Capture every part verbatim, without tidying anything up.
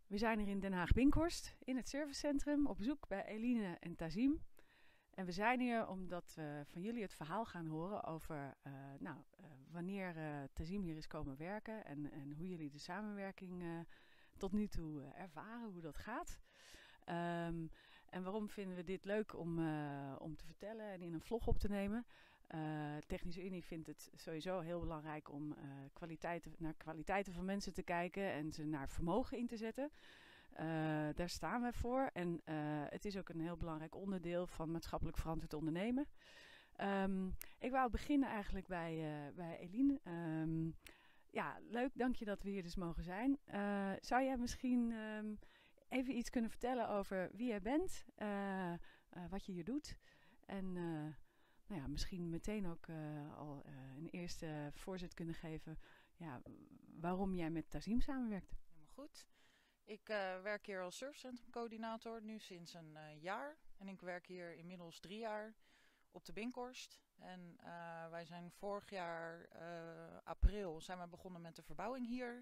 We zijn hier in Den Haag-Binkhorst in het servicecentrum op bezoek bij Eline en Tazim. En we zijn hier omdat we van jullie het verhaal gaan horen over uh, nou, uh, wanneer uh, Tazim hier is komen werken en, en hoe jullie de samenwerking uh, tot nu toe uh, ervaren, hoe dat gaat. Um, en waarom vinden we dit leuk om, uh, om te vertellen en in een vlog op te nemen? Uh, Technische Unie vindt het sowieso heel belangrijk om uh, kwaliteiten, naar kwaliteiten van mensen te kijken en ze naar vermogen in te zetten. Uh, daar staan we voor en uh, het is ook een heel belangrijk onderdeel van maatschappelijk verantwoord ondernemen. Um, ik wou beginnen eigenlijk bij, uh, bij Eline. Um, ja, leuk, dank je dat we hier dus mogen zijn. Uh, zou jij misschien um, even iets kunnen vertellen over wie jij bent, uh, uh, wat je hier doet en uh, nou ja, misschien meteen ook uh, al uh, een eerste voorzet kunnen geven ja, waarom jij met Tazim samenwerkt? Helemaal goed. Ik uh, werk hier als servicecentrumcoördinator nu sinds een uh, jaar. En ik werk hier inmiddels drie jaar op de Binkhorst. En uh, wij zijn vorig jaar uh, april zijn we begonnen met de verbouwing hier.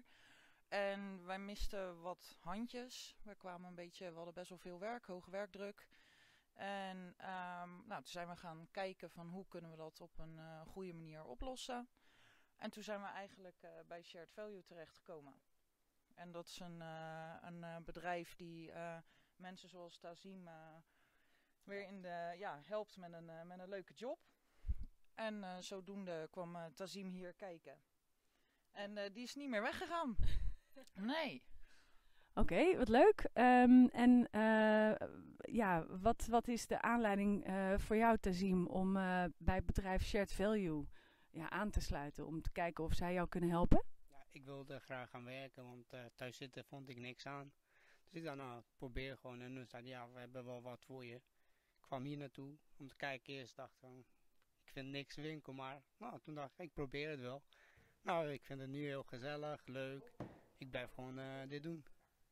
En wij misten wat handjes. We kwamen een beetje, we hadden best wel veel werk, hoge werkdruk. En um, nou, toen zijn we gaan kijken van hoe kunnen we dat op een uh, goede manier oplossen. En toen zijn we eigenlijk uh, bij Shared Value terechtgekomen. En dat is een, uh, een uh, bedrijf die uh, mensen zoals Tazim uh, weer in de, ja, helpt met een, uh, met een leuke job. En uh, zodoende kwam uh, Tazim hier kijken. En uh, die is niet meer weggegaan. Nee. Oké, okay, wat leuk. Um, en uh, ja, wat, wat is de aanleiding uh, voor jou, Tazim, om uh, bij het bedrijf Shared Value ja, aan te sluiten? Om te kijken of zij jou kunnen helpen? Ja, ik wilde graag gaan werken, want uh, thuis zitten vond ik niks aan. Dus ik dacht, nou, probeer gewoon. En toen zei ja, we hebben wel wat voor je. Ik kwam hier naartoe om te kijken. Eerst dacht ik, ik vind niks winkel, maar nou, toen dacht ik, ik probeer het wel. Nou, ik vind het nu heel gezellig, leuk. Ik blijf gewoon uh, dit doen.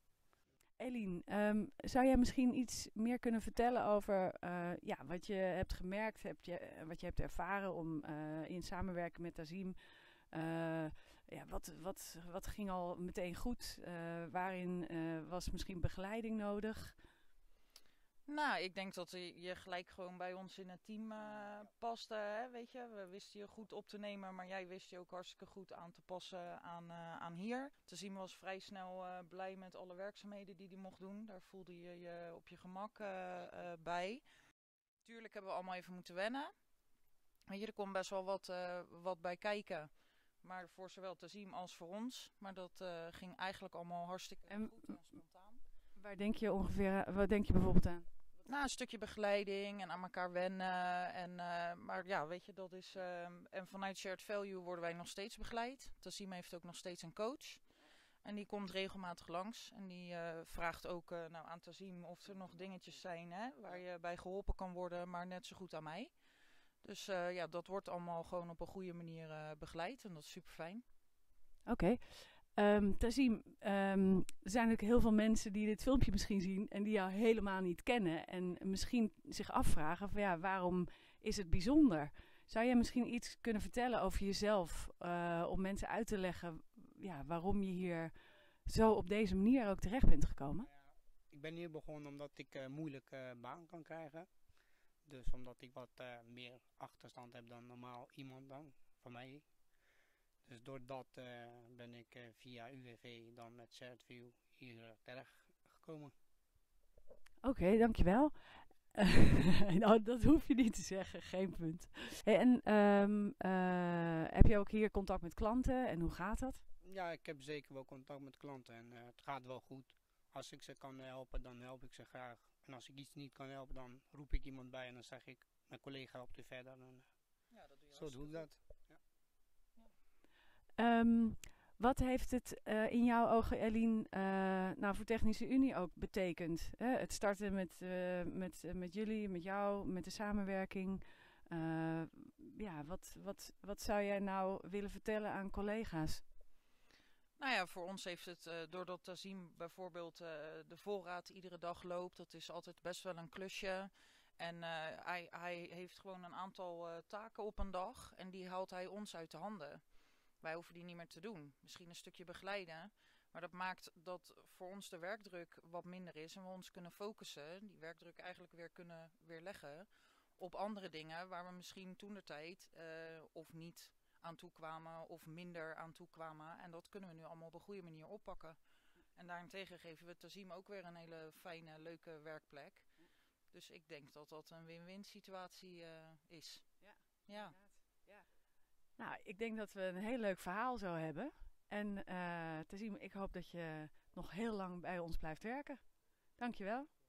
Eline, um, zou jij misschien iets meer kunnen vertellen over uh, ja, wat je hebt gemerkt, heb je, wat je hebt ervaren om uh, in samenwerking met Tazim? Uh, ja, wat, wat, wat ging al meteen goed? Uh, waarin uh, was misschien begeleiding nodig? Nou, ik denk dat je gelijk gewoon bij ons in het team uh, paste. Hè? Weet je, we wisten je goed op te nemen, maar jij wist je ook hartstikke goed aan te passen aan, uh, aan hier. Tazim was vrij snel uh, blij met alle werkzaamheden die hij mocht doen. Daar voelde je je op je gemak uh, uh, bij. Tuurlijk hebben we allemaal even moeten wennen. Weet je, er komt best wel wat, uh, wat bij kijken. Maar voor zowel Tazim als voor ons. Maar dat uh, ging eigenlijk allemaal hartstikke en, goed en spontaan. Waar denk je ongeveer, wat denk je bijvoorbeeld aan? Nou, een stukje begeleiding en aan elkaar wennen. En, uh, maar ja, weet je, dat is... Uh, en vanuit Shared Value worden wij nog steeds begeleid. Tazim heeft ook nog steeds een coach. En die komt regelmatig langs. En die uh, vraagt ook uh, nou, aan Tazim of er nog dingetjes zijn hè, waar je bij geholpen kan worden, maar net zo goed aan mij. Dus uh, ja, dat wordt allemaal gewoon op een goede manier uh, begeleid. En dat is super fijn. Oké. Okay. Um, Tazim, um, er zijn ook heel veel mensen die dit filmpje misschien zien en die jou helemaal niet kennen. En misschien zich afvragen van ja, waarom is het bijzonder? Zou jij misschien iets kunnen vertellen over jezelf? Uh, om mensen uit te leggen ja, waarom je hier zo op deze manier ook terecht bent gekomen? Ja, ik ben hier begonnen omdat ik een uh, moeilijke uh, baan kan krijgen. Dus omdat ik wat uh, meer achterstand heb dan normaal iemand dan, van mij. Dus doordat uh, ben ik uh, via U W V dan met Shared Value hier uh, terecht gekomen. Oké, okay, dankjewel. Uh, nou, dat hoef je niet te zeggen, geen punt. Hey, en um, uh, heb je ook hier contact met klanten en hoe gaat dat? Ja, ik heb zeker wel contact met klanten en uh, het gaat wel goed. Als ik ze kan helpen, dan help ik ze graag. En als ik iets niet kan helpen, dan roep ik iemand bij en dan zeg ik, mijn collega helpt u verder. En, uh, ja, dat doe je zo doe ik dat. Ja. Um, wat heeft het uh, in jouw ogen, Eline, uh, nou voor Technische Unie ook betekend? Hè? Het starten met, uh, met, uh, met jullie, met jou, met de samenwerking. Uh, ja, wat, wat, wat zou jij nou willen vertellen aan collega's? Nou ja, voor ons heeft het, uh, doordat Tazim bijvoorbeeld uh, de voorraad iedere dag loopt, dat is altijd best wel een klusje. En uh, hij, hij heeft gewoon een aantal uh, taken op een dag en die haalt hij ons uit de handen. Wij hoeven die niet meer te doen. Misschien een stukje begeleiden, Maar dat maakt dat voor ons de werkdruk wat minder is en we ons kunnen focussen, die werkdruk eigenlijk weer kunnen weerleggen op andere dingen waar we misschien toentertijd uh, of niet aan toe kwamen of minder aan toe kwamen. En dat kunnen we nu allemaal op een goede manier oppakken. En daarentegen geven we Taziem ook weer een hele fijne, leuke werkplek. Dus ik denk dat dat een win-win situatie uh, is. Ja, ja. ja. Nou, ik denk dat we een heel leuk verhaal zo hebben. En uh, Taziem, ik hoop dat je nog heel lang bij ons blijft werken. Dankjewel.